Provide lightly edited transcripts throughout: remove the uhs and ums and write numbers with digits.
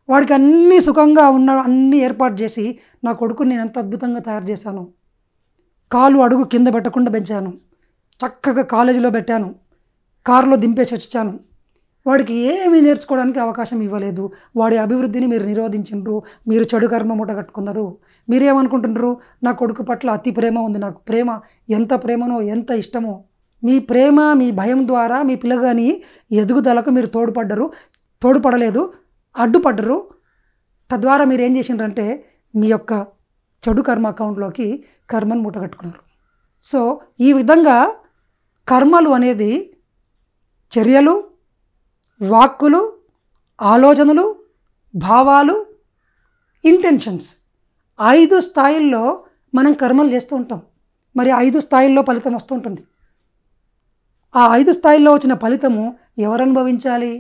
వాడికి అన్నీ సుఖంగా ఉన్న అన్నీ ఏర్పాటు చేసి నా కొడుకుని నేను ఎంత అద్భుతంగా తయారు చేశాను, కాలు అడుగు కింద పెట్టకుండా పెంచాను, చక్కగా కాలేజీలో పెట్టాను, కారులో దింపేసి వచ్చాను. వాడికి ఏమీ నేర్చుకోవడానికి అవకాశం ఇవ్వలేదు. వాడి అభివృద్ధిని మీరు నిరోధించిండ్రు. మీరు చెడు కర్మ మూట కట్టుకున్నారు. మీరేమనుకుంటున్నారు, నా కొడుకు పట్ల అతి ప్రేమ ఉంది, నాకు ప్రేమ ఎంత ప్రేమనో ఎంత ఇష్టమో. మీ ప్రేమ మీ భయం ద్వారా మీ పిల్లగాని ఎదుగుదలకు మీరు తోడ్పడలేదు, అడ్డుపడ్డరు. తద్వారా మీరు ఏం చేసిండ్రంటే మీ యొక్క చెడు కర్మ అకౌంట్లోకి కర్మను మూట కట్టుకున్నారు. సో ఈ విధంగా కర్మలు అనేది చర్యలు, వాక్కులు, ఆలోచనలు, భావాలు, ఇంటెన్షన్స్ 5 స్థాయిల్లో మనం కర్మలు చేస్తూ ఉంటాం. మరి 5 స్థాయిల్లో ఫలితం వస్తూ ఉంటుంది. ఆ 5 స్థాయిల్లో వచ్చిన ఫలితము ఎవరు అనుభవించాలి?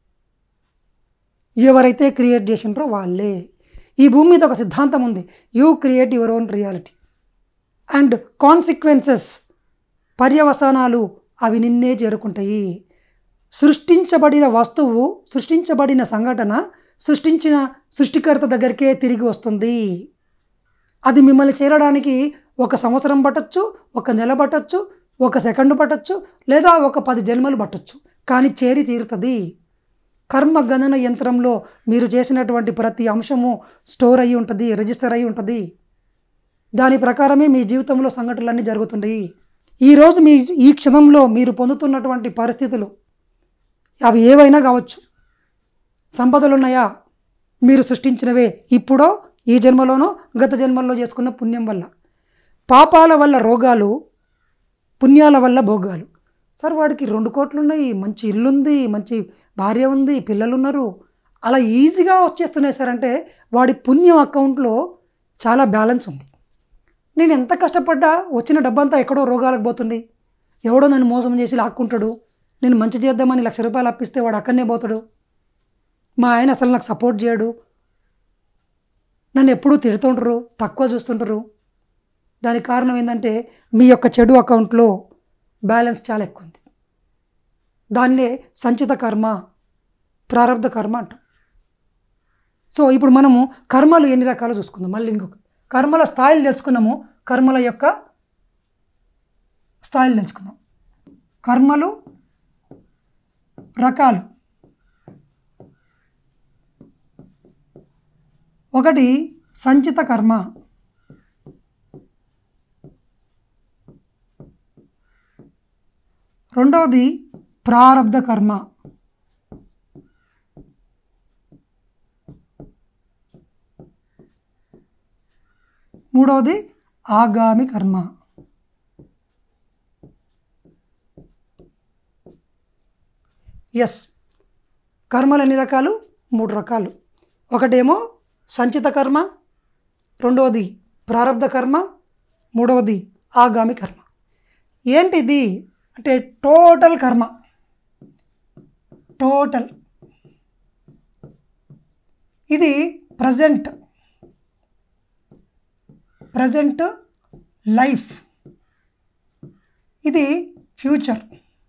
ఎవరైతే క్రియేట్ చేసిండ్రో వాళ్ళే. ఈ భూమి మీద ఒక సిద్ధాంతం ఉంది, you create your own reality and consequences, పర్యవసానాలు అవి నిన్నే చేరుకుంటాయి. సృష్టించబడిన వస్తువు, సృష్టించబడిన సంఘటన సృష్టించిన సృష్టికర్త దగ్గరికే తిరిగి వస్తుంది. అది మిమ్మల్ని చేరడానికి 1 సంవత్సరం పట్టచ్చు, 1 నెల పట్టచ్చు, 1 సెకండ్ పట్టచ్చు, లేదా 10 జన్మలు పట్టచ్చు, కానీ చేరి తీరుతుంది. కర్మ గణన యంత్రంలో మీరు చేసినటువంటి ప్రతి అంశము స్టోర్ అయ్యి ఉంటుంది, రిజిస్టర్ అయ్యి ఉంటుంది. దాని ప్రకారమే మీ జీవితంలో సంఘటనలన్నీ జరుగుతుంటాయి. ఈరోజు ఈ క్షణంలో మీరు పొందుతున్నటువంటి పరిస్థితులు అవి ఏవైనా కావచ్చు. సంపదలు ఉన్నాయా? మీరు సృష్టించినవే. ఇప్పుడో, ఈ జన్మలోనో, గత జన్మల్లో చేసుకున్న పుణ్యం వల్ల. పాపాల వల్ల రోగాలు, పుణ్యాల వల్ల భోగాలు. సార్ వాడికి 2 కోట్లు ఉన్నాయి, మంచి ఇల్లుంది, మంచి భార్య ఉంది, పిల్లలున్నారు, అలా ఈజీగా వచ్చేస్తున్నాయి సార్ అంటే వాడి పుణ్యం అకౌంట్లో చాలా బ్యాలెన్స్ ఉంది. నేను ఎంత కష్టపడ్డా వచ్చిన డబ్బంతా ఎక్కడో రోగాలకు పోతుంది. ఎవడో నన్ను మోసం చేసి లాక్కుంటాడు. నేను మంచి చేద్దామని ₹1,00,000 అప్పిస్తే వాడు అక్కడనే పోతాడు. మా ఆయన అసలు నాకు సపోర్ట్ చేయడు, నన్ను ఎప్పుడూ తిడుతుంటారు, తక్కువ చూస్తుంటారు. దానికి కారణం ఏంటంటే మీ యొక్క చెడు అకౌంట్లో బ్యాలెన్స్ చాలా ఎక్కువ ఉంది. దాన్నే సంచిత కర్మ, ప్రారబ్ధ కర్మ అంటాం. సో ఇప్పుడు మనము కర్మలు ఎన్ని రకాలు చూసుకుందాం. మళ్ళీ ఇంకొక కర్మల స్థాయిలు తెలుసుకున్నాము. కర్మల యొక్క స్థాయిలు తెలుసుకుందాం. కర్మలు రకాలు. 1 సంచిత కర్మ, 2 ప్రారబ్ధ కర్మ, 3 ఆగామి కర్మ. ఎస్, కర్మలు ఎన్ని రకాలు? 3 రకాలు. ఒకటేమో సంచిత కర్మ, 2 ప్రారబ్ధ కర్మ, 3 ఆగామి కర్మ. ఏంటిది అంటే టోటల్ కర్మ. టోటల్ ఇది ప్రజెంట్ లైఫ్, ఇది ఫ్యూచర్.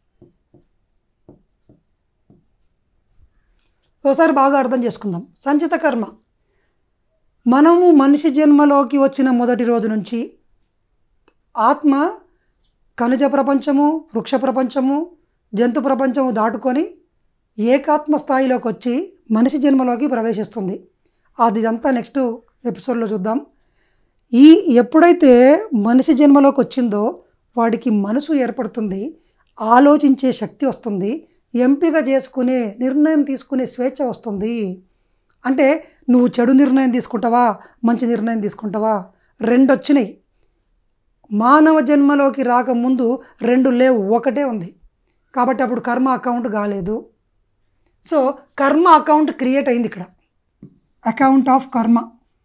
ఒకసారి బాగా అర్థం చేసుకుందాం. సంచిత కర్మ మనము మనిషి జన్మలోకి వచ్చిన మొదటి రోజు నుంచి ఆత్మ ఖనిజ ప్రపంచము, వృక్ష ప్రపంచము, జంతు ప్రపంచము దాటుకొని ఏకాత్మ స్థాయిలోకి వచ్చి మనిషి జన్మలోకి ప్రవేశిస్తుంది. అదంతా నెక్స్ట్ ఎపిసోడ్లో చూద్దాం. ఎప్పుడైతే మనిషి జన్మలోకి వచ్చిందో వాడికి మనసు ఏర్పడుతుంది, ఆలోచించే శక్తి వస్తుంది, ఎంపిక చేసుకునే నిర్ణయం తీసుకునే స్వేచ్ఛ వస్తుంది. అంటే నువ్వు చెడు నిర్ణయం తీసుకుంటావా, మంచి నిర్ణయం తీసుకుంటావా, 2 వచ్చినాయి. మానవ జన్మలోకి రాకముందు 2 లేవు, 1 ఉంది. కాబట్టి అప్పుడు కర్మ అకౌంట్ కాలేదు. సో కర్మ అకౌంట్ క్రియేట్ అయింది ఇక్కడ. Account of karma.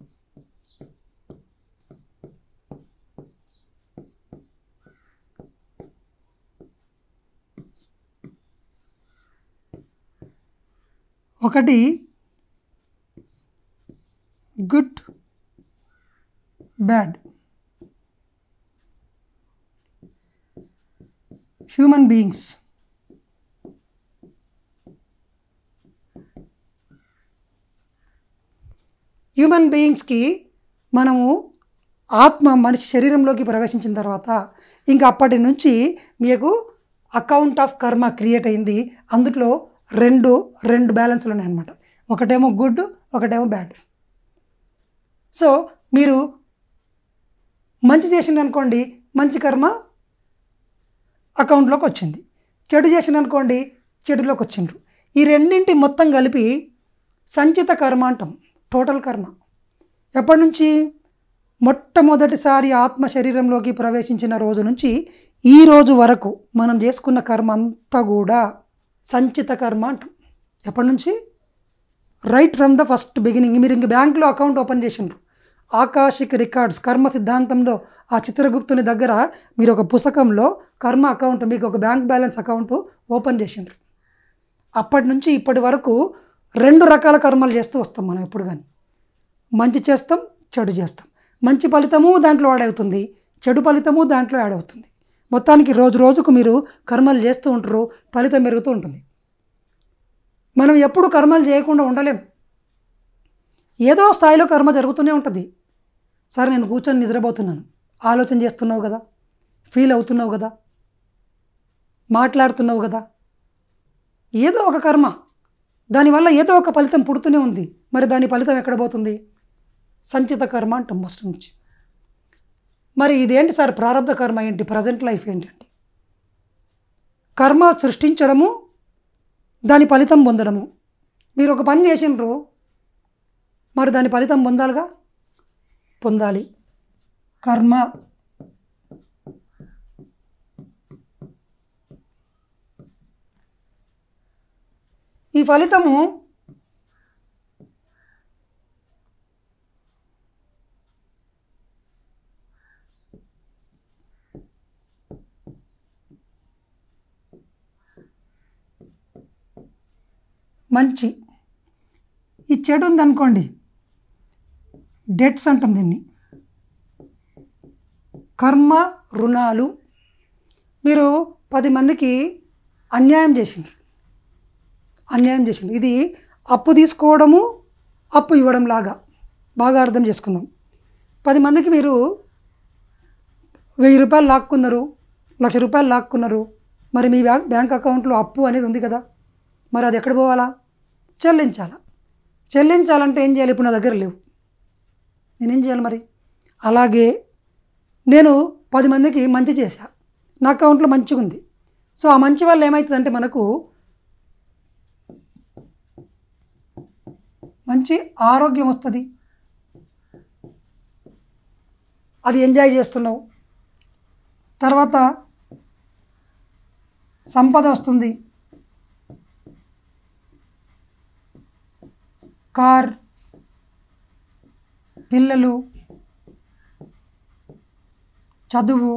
ఒకటి good, bad. Human beings, human బీయింగ్స్కి మనము ఆత్మ మనిషి శరీరంలోకి ప్రవేశించిన తర్వాత ఇంకా అప్పటి నుంచి మీకు అకౌంట్ ఆఫ్ కర్మ క్రియేట్ అయింది. అందులో రెండు బ్యాలెన్స్లు ఉన్నాయన్నమాట. ఒకటేమో గుడ్, ఒకటేమో బ్యాడ్. సో మీరు మంచి చేసిందనుకోండి, మంచి కర్మ అకౌంట్లోకి వచ్చింది. చెడు చేసిందనుకోండి, చెడులోకి వచ్చిండ్రు. ఈ రెండింటి మొత్తం కలిపి సంచిత కర్మ అంటాం, టోటల్ కర్మ. ఎప్పటి నుంచి? మొట్టమొదటిసారి ఆత్మ శరీరంలోకి ప్రవేశించిన రోజు నుంచి ఈ రోజు వరకు మనం చేసుకున్న కర్మ అంతా కూడా సంచిత కర్మ అంటాం. ఎప్పటి నుంచి? Right from the first beginning. మీరు ఇంక బ్యాంకులో అకౌంట్ ఓపెన్ చేసిండ్రు, ఆకాశిక్ రికార్డ్స్ కర్మ సిద్ధాంతంలో ఆ చిత్రగుప్తుని దగ్గర మీరు ఒక పుస్తకంలో కర్మ అకౌంట్, మీకు ఒక బ్యాంక్ బ్యాలెన్స్ అకౌంట్ ఓపెన్ చేసిండ్రు. అప్పటి నుంచి ఇప్పటి వరకు 2 రకాల కర్మలు చేస్తూ వస్తాం మనం. ఎప్పుడు కానీ మంచి చేస్తాం, చెడు చేస్తాం. మంచి ఫలితము దాంట్లో యాడ్ అవుతుంది, చెడు ఫలితము దాంట్లో యాడ్ అవుతుంది. మొత్తానికి రోజు రోజుకు మీరు కర్మలు చేస్తూ ఉంటారు, ఫలితం పెరుగుతూ ఉంటుంది. మనం ఎప్పుడు కర్మలు చేయకుండా ఉండలేం. ఏదో స్థాయిలో కర్మ జరుగుతూనే ఉంటుంది. సరే, నేను కూర్చొని నిద్రపోతున్నాను, ఆలోచన చేస్తున్నావు కదా, ఫీల్ అవుతున్నావు కదా, మాట్లాడుతున్నావు కదా, ఏదో ఒక కర్మ, దానివల్ల ఏదో ఒక ఫలితం పుడుతూనే ఉంది. మరి దాని ఫలితం ఎక్కడ పోతుంది? సంచిత కర్మ అంటాం ఫస్ట్ నుంచి. మరి ఇదేంటి సార్ ప్రారంభ కర్మ ఏంటి, ప్రజెంట్ లైఫ్ ఏంటంటే కర్మ సృష్టించడము, దాని ఫలితం పొందడము. మీరు ఒక పని చేసినారు, మరి దాని ఫలితం పొందాలిగా, పొందాలి. కర్మ ఈ ఫలితము మంచి. ఈ చెడు ఉందనుకోండి, డెట్స్ అంటాం దీన్ని, కర్మ రుణాలు. మీరు 10 మందికి అన్యాయం చేసిండ్రు. ఇది అప్పు తీసుకోవడము, అప్పు ఇవ్వడం లాగా బాగా అర్థం చేసుకుందాం. 10 మందికి మీరు 1000 రూపాయలు లాక్కున్నారు, 1,00,000 రూపాయలు లాక్కున్నారు. మరి మీ బ్యాంక్ అకౌంట్లో అప్పు అనేది ఉంది కదా, మరి అది ఎక్కడ పోవాలా? చెల్లించాలంటే ఏం చేయాలి? ఇప్పుడు నా దగ్గర లేవు, నేనేం చేయాలి మరి? అలాగే నేను 10 మందికి మంచి చేశా, నా అకౌంట్లో మంచిగా ఉంది. సో ఆ మంచి వల్ల ఏమవుతుందంటే మనకు మంచి ఆరోగ్యం వస్తుంది, అది ఎంజాయ్ చేస్తున్నావు. తర్వాత సంపద వస్తుంది, కార్, పిల్లలు, చదువు.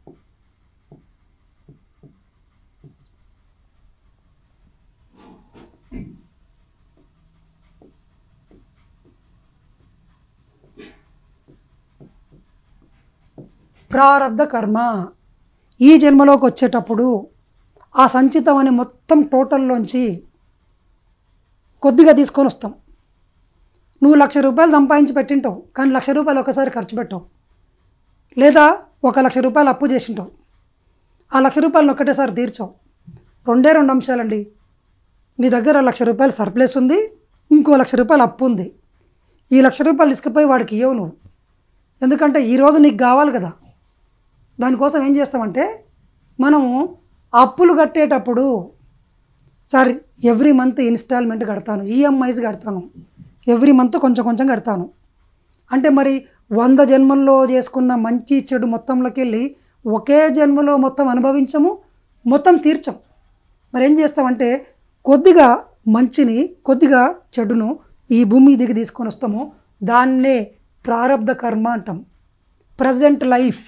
ప్రారబ్ధ కర్మ ఈ జన్మలోకి వచ్చేటప్పుడు ఆ సంచితం అనే మొత్తం టోటల్లోంచి కొద్దిగా తీసుకొని వస్తాం. నువ్వు 1,00,000 రూపాయలు సంపాదించి పెట్టింటావు, కానీ 1,00,000 రూపాయలు ఒకసారి ఖర్చు పెట్టావు, లేదా 1,00,000 రూపాయలు అప్పు చేసింటావు. ఆ 1,00,000 రూపాయలను ఒక్కటేసారి తీర్చావు. 2 అంశాలండి. నీ దగ్గర 1,00,000 రూపాయలు సర్ప్లస్ ఉంది, ఇంకో 1,00,000 రూపాయలు అప్పు ఉంది. ఈ 1,00,000 రూపాయలు తీసుకుపోయి వాడికి ఇవ్వవు నువ్వు, ఎందుకంటే ఈరోజు నీకు కావాలి కదా. దానికోసం ఏం చేస్తామంటే మనము అప్పులు కట్టేటప్పుడు సార్ ఎవ్రీ మంత్ ఇన్స్టాల్మెంట్ కడతాను, ఈఎంఐస్ కడతాను, ఎవ్రీ మంత్ కొంచెం కొంచెం కడతాను అంటే మరి 100 జన్మల్లో చేసుకున్న మంచి చెడు మొత్తంలోకి వెళ్ళి ఒకే జన్మలో మొత్తం అనుభవించము, మొత్తం తీర్చం. మరి ఏం చేస్తామంటే కొద్దిగా మంచిని కొద్దిగా చెడును ఈ భూమి దిగి తీసుకొని వస్తాము. దాన్నే ప్రారబ్ధ కర్మ అంటాం, ప్రజెంట్ లైఫ్.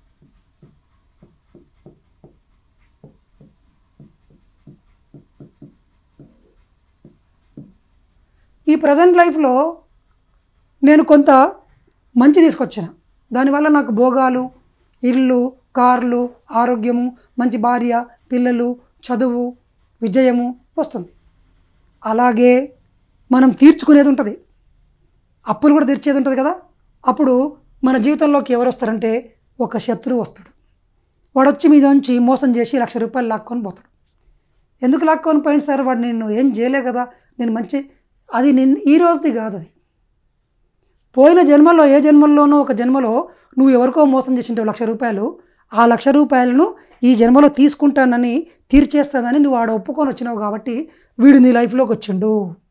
ఈ ప్రజెంట్ లైఫ్లో నేను కొంత మంచి తీసుకొచ్చిన, దానివల్ల నాకు భోగాలు, ఇల్లు, కార్లు, ఆరోగ్యము, మంచి భార్య, పిల్లలు, చదువు, విజయము వస్తుంది. అలాగే మనం తీర్చుకునేది ఉంటుంది. అప్పులు కూడా తీర్చేది ఉంటుంది కదా. అప్పుడు మన జీవితంలోకి ఎవరు వస్తారంటే ఒక శత్రువు వస్తాడు. వాడు వచ్చి మీద నుంచి మోసం చేసి ₹1,00,000 లాక్కొని పోతాడు. ఎందుకు లాక్కొని పోయింది సార్, వాడు నిన్ను ఏం చేయలే కదా, నేను మంచి, అది ఈ రోజుది కాదు. అది పోయిన జన్మలో, ఏ జన్మల్లోనో ఒక జన్మలో నువ్వు ఎవరికో మోసం చేసింటావు ₹1,00,000. ఆ ₹1,00,000 ఈ జన్మలో తీసుకుంటానని, తీర్చేస్తానని నువ్వు ఆడ ఒప్పుకొని వచ్చినావు కాబట్టి వీడు నీ లైఫ్లోకి వచ్చిండు.